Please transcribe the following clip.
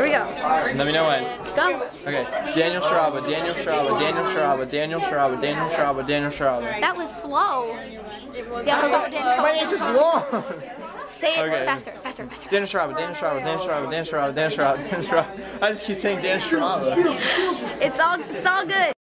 we go. Let me know when. Go. Okay. Daniel Sharabba, Daniel Sharabba, Daniel Sharabba, Daniel Sharabba, Daniel Sharabba, Daniel Sharabba. That was slow. Yeah, My name's just long. Say it Okay. faster, faster, faster. Daniel Sharabba, Daniel Sharabba, Daniel Sharabba, Daniel Sharabba, Daniel Sharabba, Daniel Sharabba. I just keep saying Daniel Sharabba. It's all good.